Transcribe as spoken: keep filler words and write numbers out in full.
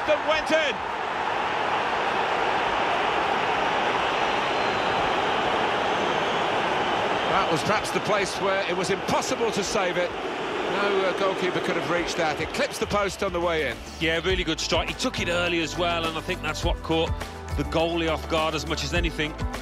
and went in. That was perhaps the place where it was impossible to save it. No uh, goalkeeper could have reached that. It clips the post on the way in. Yeah, really good strike. He took it early as well, and I think that's what caught the goalie off guard as much as anything.